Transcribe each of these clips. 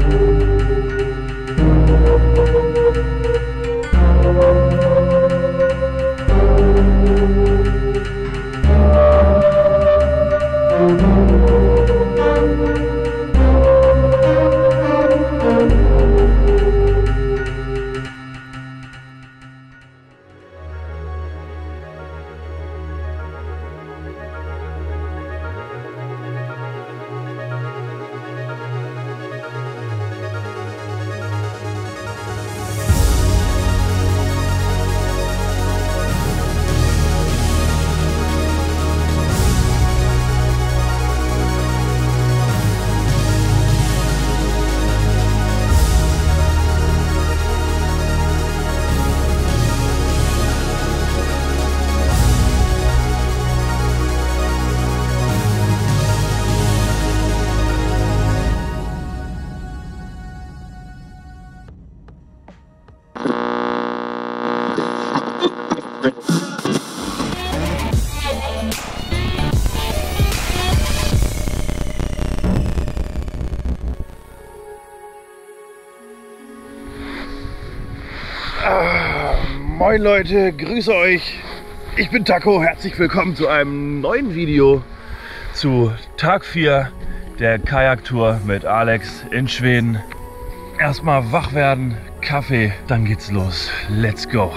Moin Leute, grüße euch. Ich bin Taco, herzlich willkommen zu einem neuen Video zu Tag 4 der Kajaktour mit Alex in Schweden. Erstmal wach werden, Kaffee, dann geht's los. Let's go!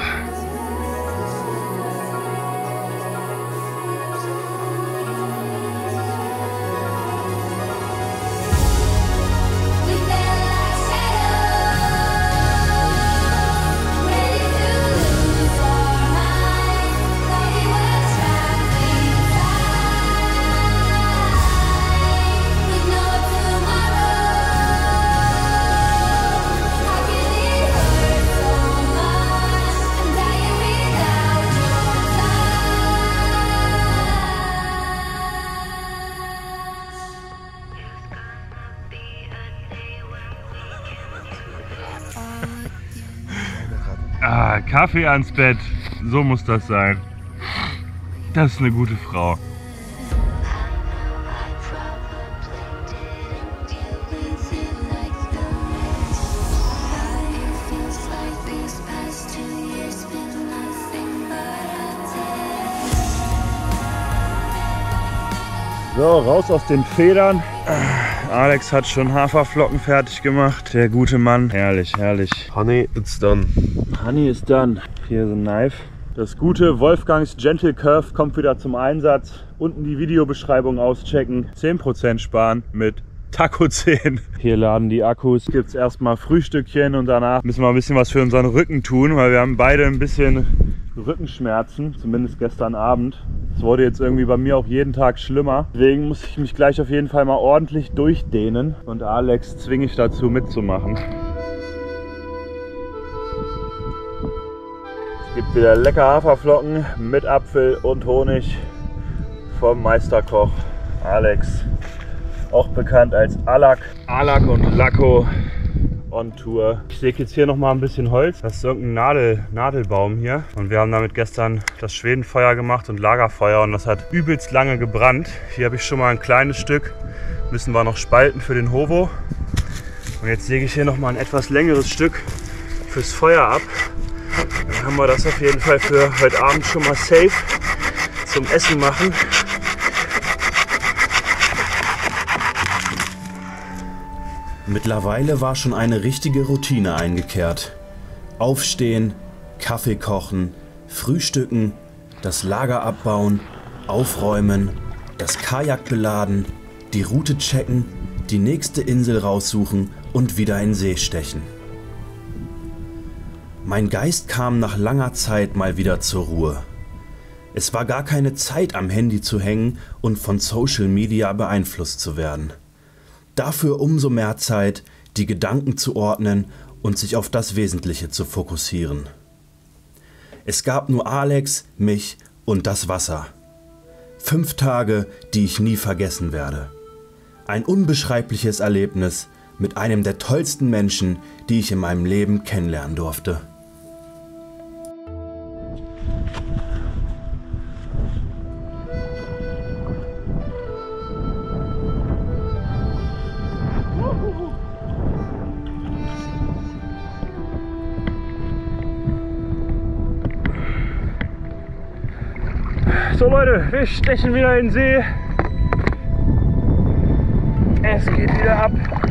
Kaffee ans Bett, so muss das sein. Das ist eine gute Frau. So, raus aus den Federn. Alex hat schon Haferflocken fertig gemacht. Der gute Mann. Herrlich, herrlich. Honey, it's done. Honey is done. Hier ist ein Knife. Das gute Wolfgangs Gentle Curve kommt wieder zum Einsatz. Unten die Videobeschreibung auschecken. 10% sparen mit Taco 10. Hier laden die Akkus. Gibt es erstmal Frühstückchen und danach müssen wir ein bisschen was für unseren Rücken tun, weil wir haben beide ein bisschen Rückenschmerzen, zumindest gestern Abend. Es wurde jetzt irgendwie bei mir auch jeden Tag schlimmer. Deswegen muss ich mich gleich auf jeden Fall mal ordentlich durchdehnen und Alex zwinge ich dazu mitzumachen. Es gibt wieder lecker Haferflocken mit Apfel und Honig vom Meisterkoch Alex. Auch bekannt als Alak. Alak und Lacko on Tour. Ich säge jetzt hier noch mal ein bisschen Holz. Das ist irgendein Nadelbaum hier. Und wir haben damit gestern das Schwedenfeuer gemacht und Lagerfeuer. Und das hat übelst lange gebrannt. Hier habe ich schon mal ein kleines Stück. Müssen wir noch spalten für den Hovo. Und jetzt säge ich hier noch mal ein etwas längeres Stück fürs Feuer ab. Dann haben wir das auf jeden Fall für heute Abend schon mal safe zum Essen machen. Mittlerweile war schon eine richtige Routine eingekehrt. Aufstehen, Kaffee kochen, frühstücken, das Lager abbauen, aufräumen, das Kajak beladen, die Route checken, die nächste Insel raussuchen und wieder in See stechen. Mein Geist kam nach langer Zeit mal wieder zur Ruhe. Es war gar keine Zeit, am Handy zu hängen und von Social Media beeinflusst zu werden. Dafür umso mehr Zeit, die Gedanken zu ordnen und sich auf das Wesentliche zu fokussieren. Es gab nur Alex, mich und das Wasser. 5 Tage, die ich nie vergessen werde. Ein unbeschreibliches Erlebnis mit einem der tollsten Menschen, die ich in meinem Leben kennenlernen durfte. So Leute, wir stechen wieder in den See. Es geht wieder ab.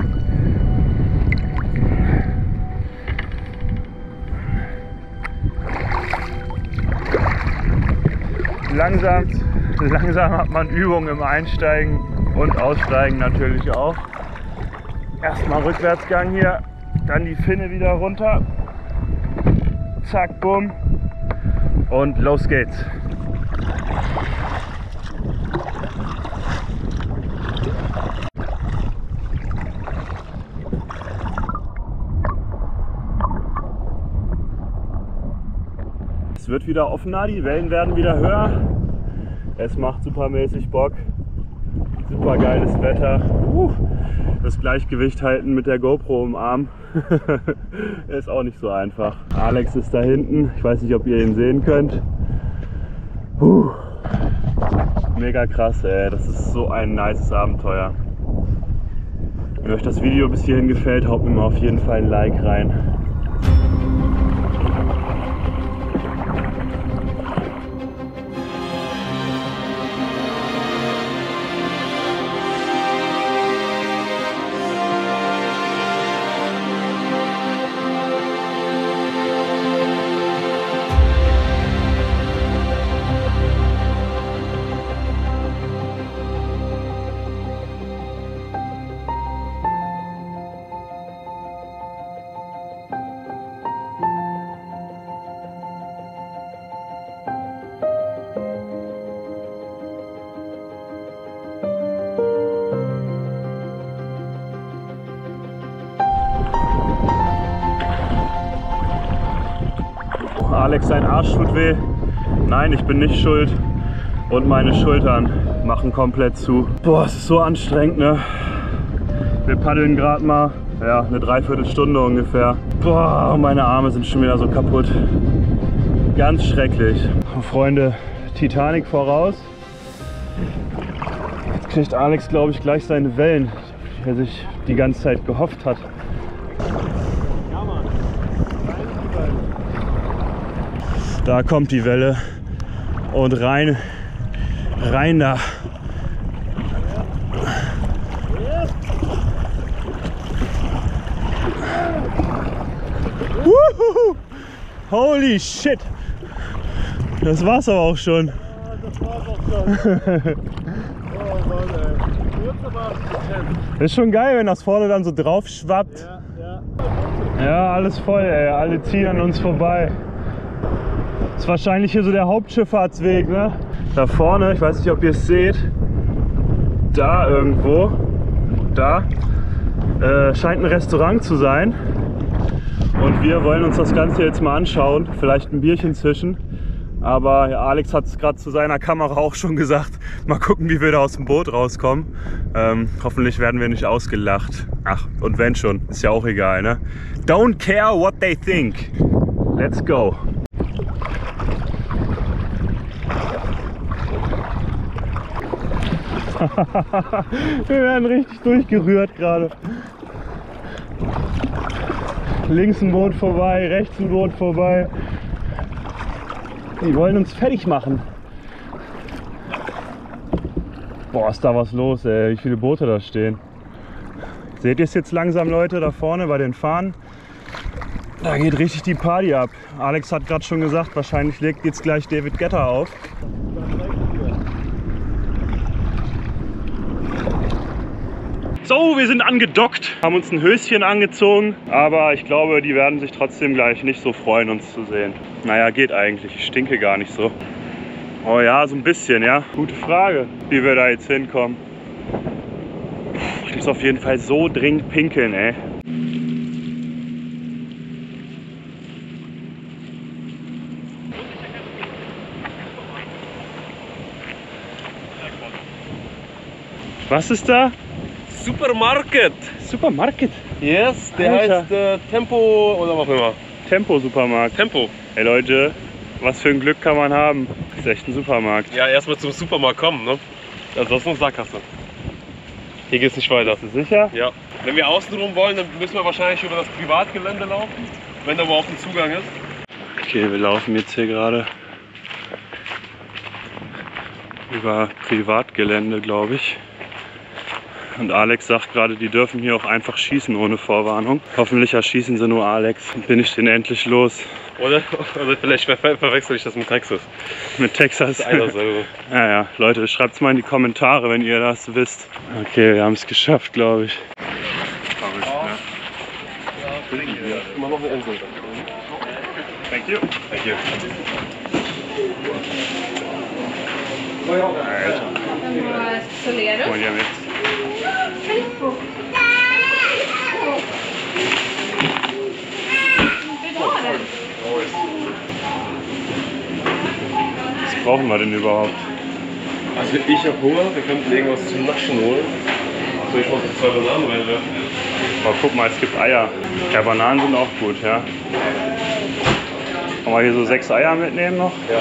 Langsam hat man Übung im Einsteigen und Aussteigen natürlich auch. Erstmal Rückwärtsgang hier, dann die Finne wieder runter. Zack, bumm. Und los geht's. Es wird wieder offener, die Wellen werden wieder höher. Es macht supermäßig Bock. Super geiles Wetter. Das Gleichgewicht halten mit der GoPro im Arm ist auch nicht so einfach. Alex ist da hinten. Ich weiß nicht, ob ihr ihn sehen könnt. Mega krass, ey. Das ist so ein nices Abenteuer. Wenn euch das Video bis hierhin gefällt, haut mir mal auf jeden Fall ein Like rein. Alex, sein Arsch tut weh. Nein, ich bin nicht schuld. Und meine Schultern machen komplett zu. Boah, es ist so anstrengend, ne? Wir paddeln gerade mal, ja, eine Dreiviertelstunde ungefähr. Boah, meine Arme sind schon wieder so kaputt. Ganz schrecklich. Freunde, Titanic voraus. Jetzt kriegt Alex, glaube ich, gleich seine Wellen, die er sich die ganze Zeit gehofft hat. Da kommt die Welle und rein da. Woohoo! Holy shit! Das war's aber auch schon. Ja, das war's auch schon. Oh Mann, ey. Kurz aber dezent. Ist schon geil, wenn das vorne dann so drauf schwappt. Ja, alles voll, ey. Alle ziehen an uns vorbei. Das ist wahrscheinlich hier so der Hauptschifffahrtsweg, ne? Da vorne, ich weiß nicht, ob ihr es seht, da irgendwo, da scheint ein Restaurant zu sein. Und wir wollen uns das Ganze jetzt mal anschauen, vielleicht ein Bierchen zischen. Aber ja, Alex hat es gerade zu seiner Kamera auch schon gesagt, mal gucken, wie wir da aus dem Boot rauskommen. Hoffentlich werden wir nicht ausgelacht. Ach, und wenn schon, ist ja auch egal, ne? Don't care what they think. Let's go. Wir werden richtig durchgerührt gerade. Links ein Boot vorbei, rechts ein Boot vorbei. Die wollen uns fertig machen. Boah, ist da was los, ey. Wie viele Boote da stehen. Seht ihr es jetzt langsam, Leute, da vorne bei den Fahnen? Da geht richtig die Party ab. Alex hat gerade schon gesagt, wahrscheinlich legt jetzt gleich David Guetta auf. So, wir sind angedockt, haben uns ein Höschen angezogen, aber ich glaube, die werden sich trotzdem gleich nicht so freuen, uns zu sehen. Naja, geht eigentlich, ich stinke gar nicht so. Oh ja, so ein bisschen, ja. Gute Frage, wie wir da jetzt hinkommen. Ich muss auf jeden Fall so dringend pinkeln, ey. Was ist da? Supermarket. Supermarket? Yes, der Alter. heißt Tempo oder was auch immer. Tempo Supermarkt. Tempo. Hey Leute, was für ein Glück kann man haben? Das ist echt ein Supermarkt. Ja, erstmal zum Supermarkt kommen, ne? Also das ist eine Sackgasse. Hier geht's nicht weiter. Bist du sicher? Ja. Wenn wir außen rum wollen, dann müssen wir wahrscheinlich über das Privatgelände laufen, wenn da überhaupt ein Zugang ist. Okay, wir laufen jetzt hier gerade über Privatgelände, glaube ich. Und Alex sagt gerade, die dürfen hier auch einfach schießen ohne Vorwarnung. Hoffentlich erschießen sie nur Alex. Dann bin ich den endlich los. Oder vielleicht verwechsel ich das mit Texas. Mit Texas. Das ist einer selber. Ja, Leute, schreibt es mal in die Kommentare, wenn ihr das wisst. Okay, wir haben es geschafft, glaube ich. Immer noch eine Insel. Thank you. Thank you. Alter. Komm hier mit. Was brauchen wir denn überhaupt? Also ich habe Hunger, wir könnten irgendwas zum Naschen holen. Soll ich mal so 2 Bananen reinwerfen? Aber guck mal, es gibt Eier. Ja, Bananen sind auch gut, ja. Kann man hier so 6 Eier mitnehmen noch? Ja.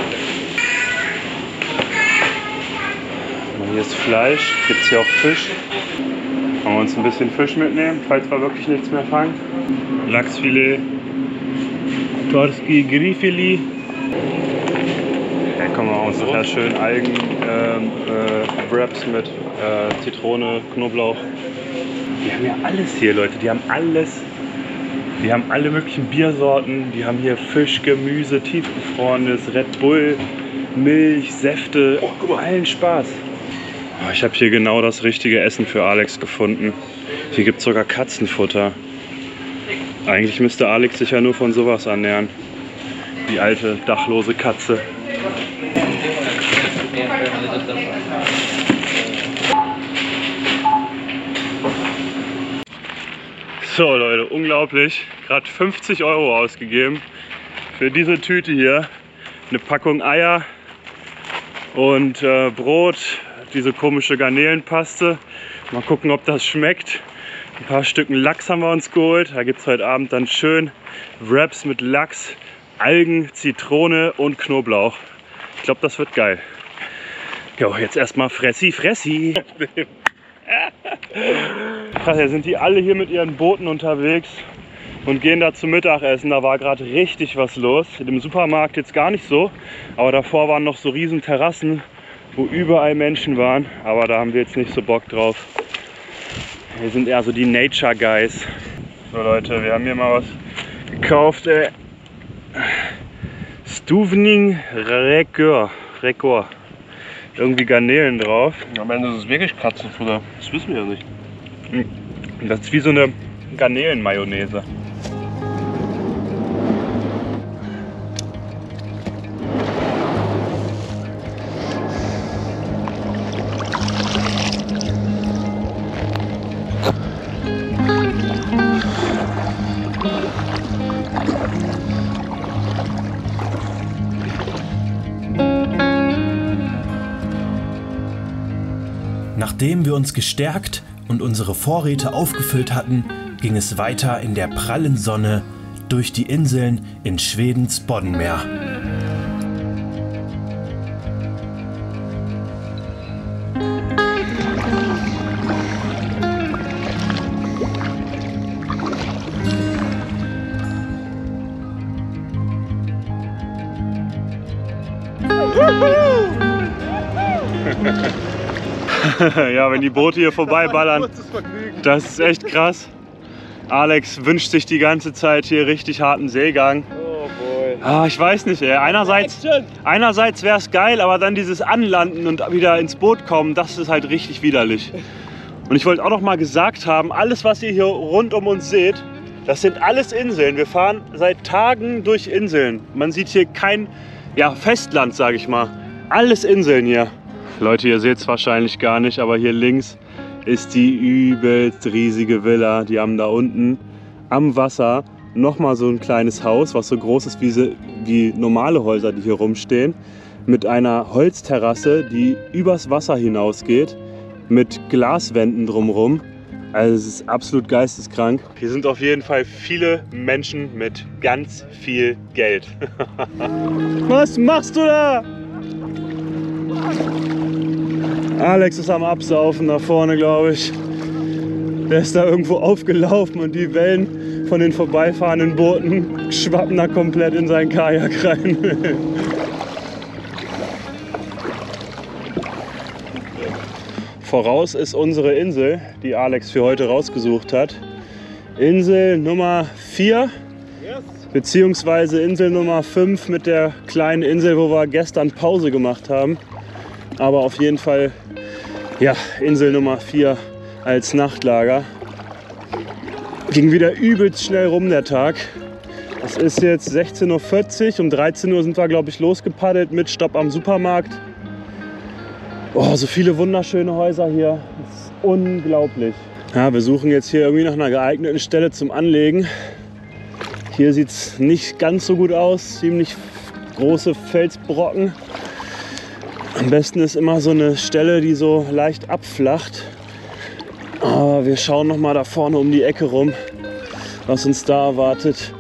Hier ist Fleisch, gibt es hier auch Fisch. Wollen wir uns ein bisschen Fisch mitnehmen, falls wir wirklich nichts mehr fangen. Lachsfilet, Torski Grifili. Ja, komm, wir machen uns nachher schön Algen, Wraps mit Zitrone, Knoblauch. Die haben ja alles hier, Leute, die haben alles. Die haben alle möglichen Biersorten, die haben hier Fisch, Gemüse, tiefgefrorenes, Red Bull, Milch, Säfte, allen Spaß. Ich habe hier genau das richtige Essen für Alex gefunden. Hier gibt es sogar Katzenfutter. Eigentlich müsste Alex sich ja nur von sowas ernähren. Die alte, dachlose Katze. So Leute, unglaublich. Gerade 50 € ausgegeben für diese Tüte hier. Eine Packung Eier und Brot. Diese komische Garnelenpaste. Mal gucken, ob das schmeckt. Ein paar Stücken Lachs haben wir uns geholt. Da gibt es heute Abend dann schön Wraps mit Lachs, Algen, Zitrone und Knoblauch. Ich glaube, das wird geil. Jo, jetzt erstmal Fressi, Fressi. Krass, jetzt sind die alle hier mit ihren Booten unterwegs und gehen da zum Mittagessen. Da war gerade richtig was los. In dem Supermarkt jetzt gar nicht so, aber davor waren noch so riesen Terrassen, wo überall Menschen waren, aber da haben wir jetzt nicht so Bock drauf. Wir sind eher so die Nature Guys. So Leute, wir haben hier mal was gekauft. Stuvning Rekor. Irgendwie Garnelen drauf. Am Ende ist es wirklich Katzenfutter. Das wissen wir ja nicht. Das ist wie so eine Garnelenmayonnaise. Nachdem wir uns gestärkt und unsere Vorräte aufgefüllt hatten, ging es weiter in der prallen Sonne durch die Inseln in Schwedens Boddenmeer. Ja, wenn die Boote hier vorbeiballern, das ist echt krass. Alex wünscht sich die ganze Zeit hier richtig harten Seegang. Oh boy. Ah, ich weiß nicht, ey. Einerseits wäre es geil, aber dann dieses Anlanden und wieder ins Boot kommen, das ist halt richtig widerlich. Und ich wollte auch noch mal gesagt haben, alles was ihr hier rund um uns seht, das sind alles Inseln. Wir fahren seit Tagen durch Inseln. Man sieht hier kein Festland, sage ich mal. Alles Inseln hier. Leute, ihr seht es wahrscheinlich gar nicht, aber hier links ist die übelst riesige Villa. Die haben da unten am Wasser nochmal so ein kleines Haus, was so groß ist wie normale Häuser, die hier rumstehen. Mit einer Holzterrasse, die übers Wasser hinausgeht, mit Glaswänden drumherum. Also es ist absolut geisteskrank. Hier sind auf jeden Fall viele Menschen mit ganz viel Geld. Was machst du da? Alex ist am Absaufen da vorne, glaube ich. Der ist da irgendwo aufgelaufen und die Wellen von den vorbeifahrenden Booten schwappen da komplett in seinen Kajak rein. Voraus ist unsere Insel, die Alex für heute rausgesucht hat. Insel Nummer 4, beziehungsweise Insel Nummer 5 mit der kleinen Insel, wo wir gestern Pause gemacht haben. Aber auf jeden Fall, ja, Insel Nummer 4 als Nachtlager. Ging wieder übelst schnell rum der Tag. Es ist jetzt 16:40 Uhr, um 13 Uhr sind wir, glaube ich, losgepaddelt mit Stopp am Supermarkt. Oh, so viele wunderschöne Häuser hier. Das ist unglaublich. Ja, wir suchen jetzt hier irgendwie nach einer geeigneten Stelle zum Anlegen. Hier sieht es nicht ganz so gut aus. Ziemlich große Felsbrocken. Am besten ist immer so eine Stelle, die so leicht abflacht. Aber wir schauen noch mal da vorne um die Ecke rum, was uns da erwartet.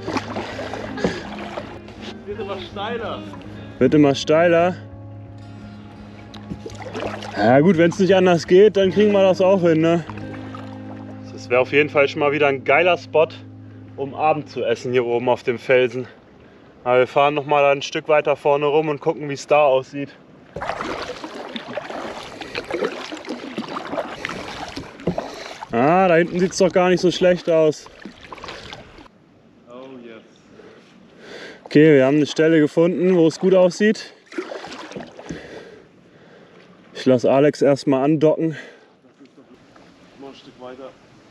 Wird immer steiler. Wird immer steiler. Ja gut, wenn es nicht anders geht, dann kriegen wir das auch hin, ne? Das wäre auf jeden Fall schon mal wieder ein geiler Spot, um Abend zu essen hier oben auf dem Felsen. Aber wir fahren noch mal ein Stück weiter vorne rum und gucken, wie es da aussieht. Ah, da hinten sieht es doch gar nicht so schlecht aus. Oh yes. Okay, wir haben eine Stelle gefunden, wo es gut aussieht. Ich lasse Alex erstmal andocken. Das ist doch mal ein Stück weiter.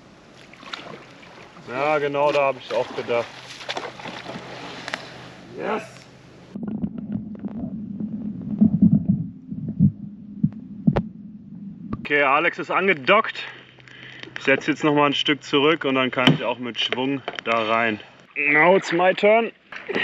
Ja, genau, da habe ich auch gedacht. Yes! Okay, Alex ist angedockt. Ich setze jetzt noch mal ein Stück zurück und dann kann ich auch mit Schwung da rein. Now it's my turn.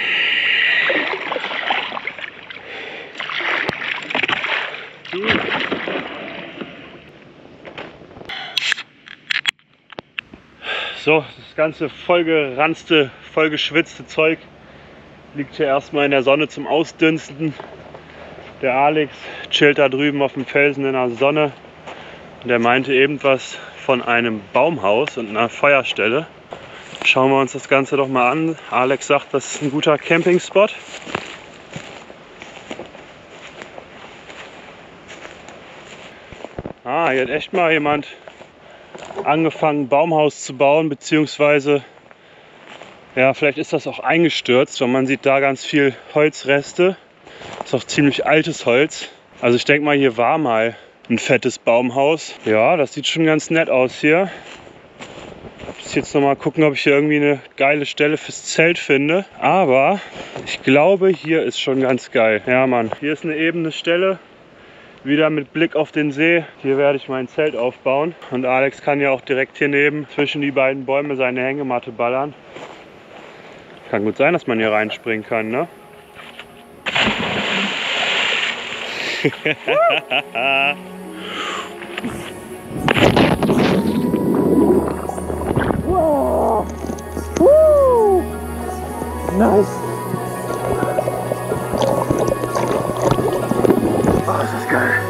So, das ganze vollgeranzte, vollgeschwitzte Zeug liegt hier erstmal in der Sonne zum Ausdünsten. Der Alex chillt da drüben auf dem Felsen in der Sonne. Und der meinte eben was von einem Baumhaus und einer Feuerstelle. Schauen wir uns das Ganze doch mal an. Alex sagt, das ist ein guter Campingspot. Ah, hier hat echt mal jemand angefangen, ein Baumhaus zu bauen, beziehungsweise, ja, vielleicht ist das auch eingestürzt, weil man sieht da ganz viel Holzreste. Ist auch ziemlich altes Holz. Also ich denke mal, hier war mal ein fettes Baumhaus. Ja, das sieht schon ganz nett aus hier. Ich muss jetzt noch mal gucken, ob ich hier irgendwie eine geile Stelle fürs Zelt finde. Aber ich glaube, hier ist schon ganz geil. Ja, Mann, hier ist eine ebene Stelle. Wieder mit Blick auf den See. Hier werde ich mein Zelt aufbauen. Und Alex kann ja auch direkt hier neben zwischen die beiden Bäume seine Hängematte ballern. Kann gut sein, dass man hier reinspringen kann, ne? Nice! Oh, das ist geil.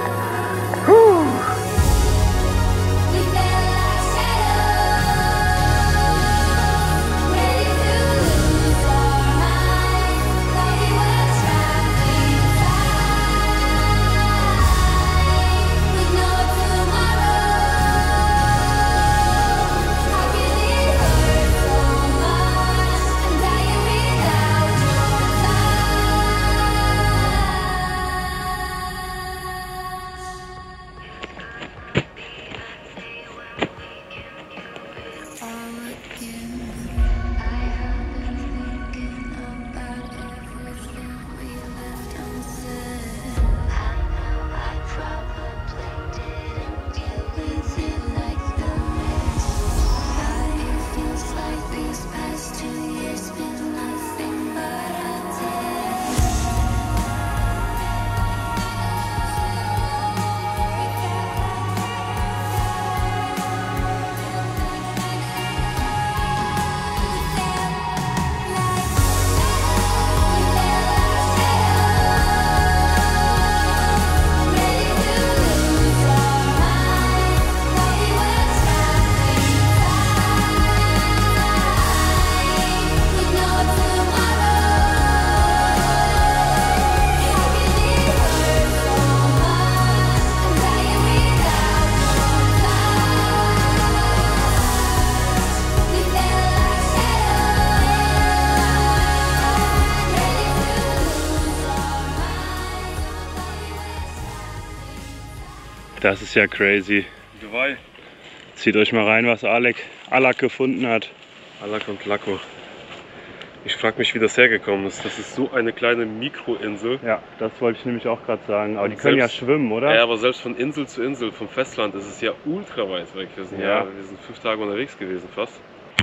Das ist ja crazy. Zieht euch mal rein, was Alak gefunden hat. Alak und Lako. Ich frage mich, wie das hergekommen ist. Das ist so eine kleine Mikroinsel. Ja, das wollte ich nämlich auch gerade sagen. Aber die können ja schwimmen, oder? Ja, aber selbst von Insel zu Insel, vom Festland, ist es ja ultra weit weg. Wir sind, wir sind 5 Tage unterwegs gewesen fast.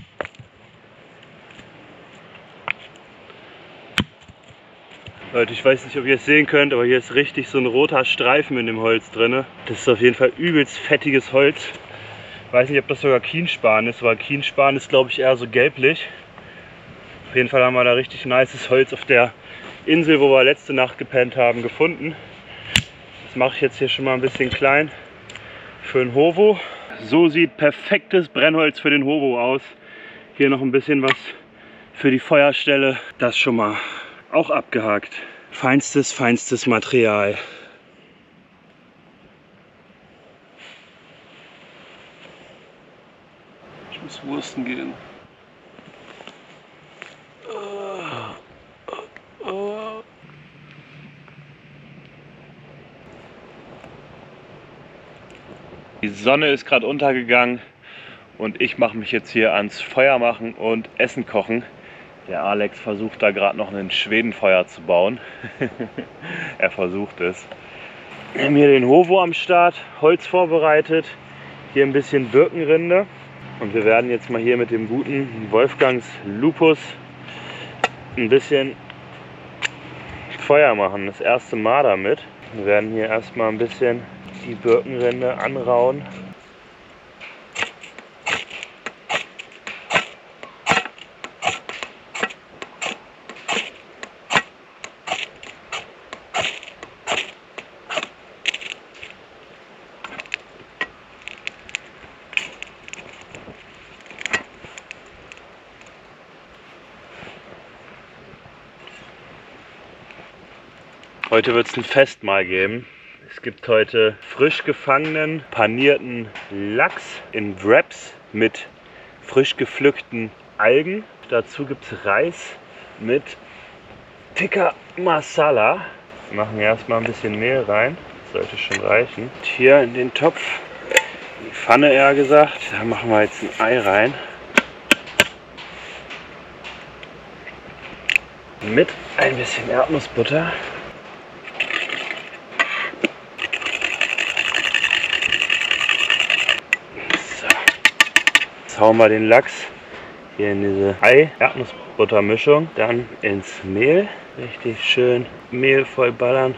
Leute, ich weiß nicht, ob ihr es sehen könnt, aber hier ist richtig so ein roter Streifen in dem Holz drin. Das ist auf jeden Fall übelst fettiges Holz. Ich weiß nicht, ob das sogar Kienspan ist, weil Kienspan ist, glaube ich, eher so gelblich. Auf jeden Fall haben wir da richtig nices Holz auf der Insel, wo wir letzte Nacht gepennt haben, gefunden. Das mache ich jetzt hier schon mal ein bisschen klein für den Hovo. So sieht perfektes Brennholz für den Hovo aus. Hier noch ein bisschen was für die Feuerstelle. Das schon mal auch abgehakt. Feinstes Material. Ich muss Wursten gehen. Die Sonne ist gerade untergegangen und ich mache mich jetzt hier ans Feuer machen und Essen kochen. Der Alex versucht da gerade noch ein Schwedenfeuer zu bauen. Er versucht es. Wir haben hier den Hovo am Start, Holz vorbereitet, hier ein bisschen Birkenrinde. Und wir werden jetzt mal hier mit dem guten Wolfgangs Lupus ein bisschen Feuer machen. Das erste Mal damit. Wir werden hier erstmal ein bisschen die Birkenrinde anrauen. Heute wird es ein Festmahl geben. Es gibt heute frisch gefangenen, panierten Lachs in Wraps mit frisch gepflückten Algen. Dazu gibt es Reis mit Tikka Masala. Wir machen erstmal ein bisschen Mehl rein. Das sollte schon reichen. Und hier in den Topf, in die Pfanne eher gesagt, da machen wir jetzt ein Ei rein. Mit ein bisschen Erdnussbutter. Hauen wir den Lachs hier in diese Ei-Erdnussbutter-Mischung, dann ins Mehl, richtig schön Mehl voll ballern.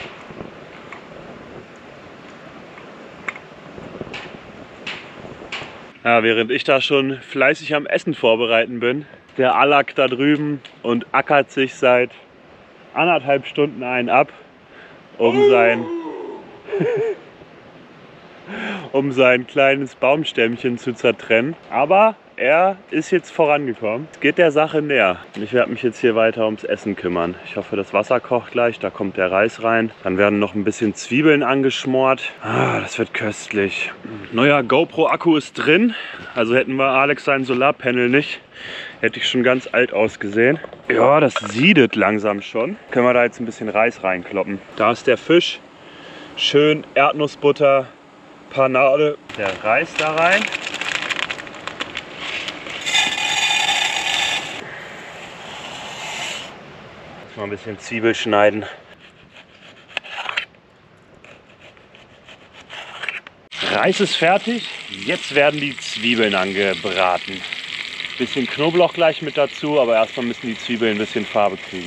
Ja, während ich da schon fleißig am Essen vorbereiten bin, der Alak da drüben und ackert sich seit 1,5 Stunden einen ab, um sein kleines Baumstämmchen zu zertrennen. Aber er ist jetzt vorangekommen. Es geht der Sache näher. Und ich werde mich jetzt hier weiter ums Essen kümmern. Ich hoffe, das Wasser kocht gleich. Da kommt der Reis rein. Dann werden noch ein bisschen Zwiebeln angeschmort. Ah, das wird köstlich. Neuer GoPro-Akku ist drin. Also hätten wir Alex sein Solarpanel nicht, hätte ich schon ganz alt ausgesehen. Ja, das siedet langsam schon. Können wir da jetzt ein bisschen Reis reinkloppen. Da ist der Fisch. Schön Erdnussbutter. Panade, der Reis da rein. Jetzt mal ein bisschen Zwiebel schneiden. Reis ist fertig. Jetzt werden die Zwiebeln angebraten. Bisschen Knoblauch gleich mit dazu, aber erstmal müssen die Zwiebeln ein bisschen Farbe kriegen.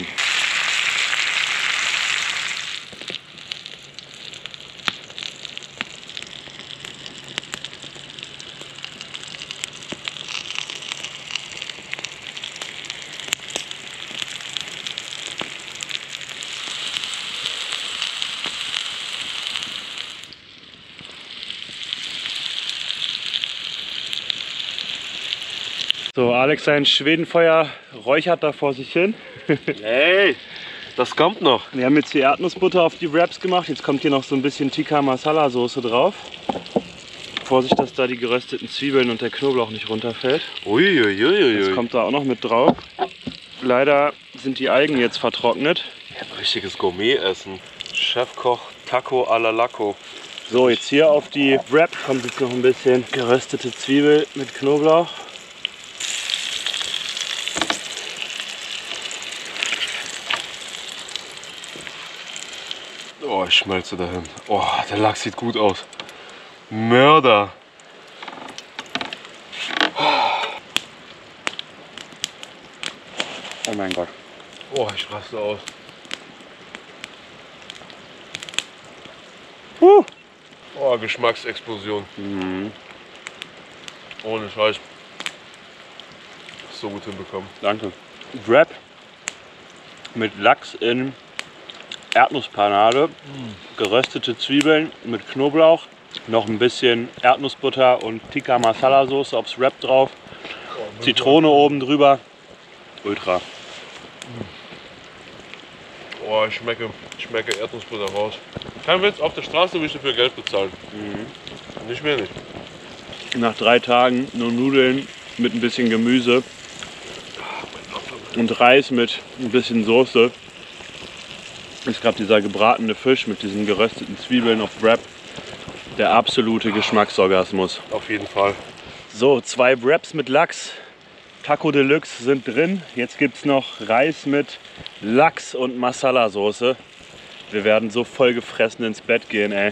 So, Alex, sein Schwedenfeuer räuchert da vor sich hin. Hey, das kommt noch. Wir haben jetzt die Erdnussbutter auf die Wraps gemacht. Jetzt kommt hier noch so ein bisschen Tikka Masala Soße drauf. Vorsicht, dass da die gerösteten Zwiebeln und der Knoblauch nicht runterfällt. Uiuiuiui. Das kommt da auch noch mit drauf. Leider sind die Algen jetzt vertrocknet. Ja, richtiges Gourmet-Essen. Chefkoch Taco alla Lako. So, jetzt hier auf die Wrap kommt jetzt noch ein bisschen geröstete Zwiebel mit Knoblauch. Oh, ich schmelze dahin. Oh, der Lachs sieht gut aus. Mörder. Oh mein Gott. Oh, ich raste aus. Oh, Geschmacksexplosion. Ohne Scheiß. So gut hinbekommen. Danke. Wrap mit Lachs in Erdnusspanade, geröstete Zwiebeln mit Knoblauch, noch ein bisschen Erdnussbutter und Tikka Masala Soße aufs Wrap drauf, Zitrone oben drüber. Ultra. Oh, ich schmecke Erdnussbutter raus. Kein Witz, auf der Straße will ich dafür Geld bezahlen. Nicht wenig. Nach 3 Tagen nur Nudeln mit ein bisschen Gemüse und Reis mit ein bisschen Soße. Es gab dieser gebratene Fisch mit diesen gerösteten Zwiebeln auf Wrap. Der absolute Geschmacksorgasmus. Auf jeden Fall. So, 2 Wraps mit Lachs. Taco Deluxe sind drin. Jetzt gibt es noch Reis mit Lachs und Masala-Soße. Wir werden so voll gefressen ins Bett gehen, ey.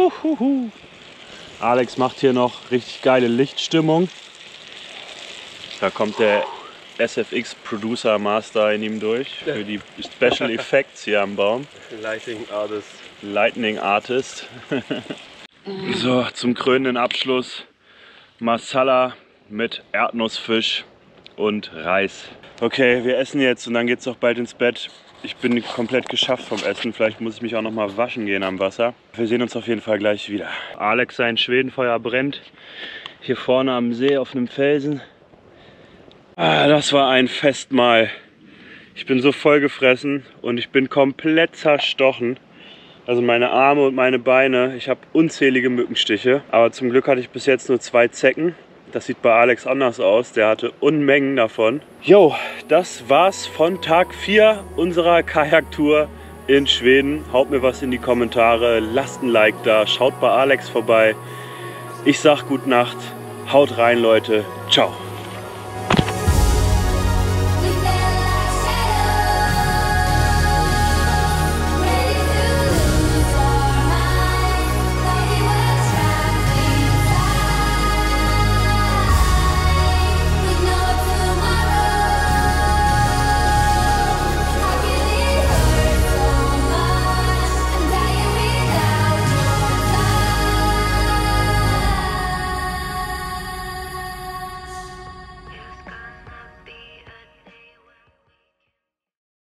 Alex macht hier noch richtig geile Lichtstimmung. Da kommt der SFX Producer Master in ihm durch für die Special Effects hier am Baum. Lightning Artist. So, zum krönenden Abschluss Masala mit Erdnussfisch und Reis. Okay, wir essen jetzt und dann geht's auch bald ins Bett. Ich bin komplett geschafft vom Essen. Vielleicht muss ich mich auch noch mal waschen gehen am Wasser. Wir sehen uns auf jeden Fall gleich wieder. Alex, sein Schwedenfeuer brennt. Hier vorne am See auf einem Felsen. Das war ein Festmahl. Ich bin so voll gefressen und ich bin komplett zerstochen. Also meine Arme und meine Beine. Ich habe unzählige Mückenstiche. Aber zum Glück hatte ich bis jetzt nur 2 Zecken. Das sieht bei Alex anders aus. Der hatte Unmengen davon. Jo, das war's von Tag 4 unserer Kajaktour in Schweden. Haut mir was in die Kommentare. Lasst ein Like da. Schaut bei Alex vorbei. Ich sag gute Nacht. Haut rein, Leute. Ciao.